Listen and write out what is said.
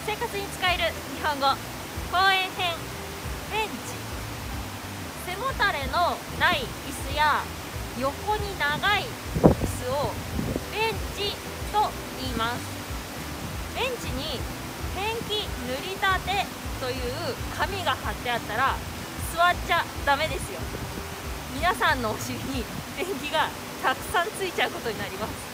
生活に使える日本語。公園編。ベンチ。背もたれのない椅子や横に長い椅子をベンチと言います。ベンチにペンキ塗りたてという紙が貼ってあったら座っちゃダメですよ。皆さんのお尻にペンキがたくさんついちゃうことになります。